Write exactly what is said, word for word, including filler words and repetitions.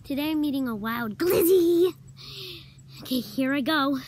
Today I'm eating a wild glizzy. Okay, here I go.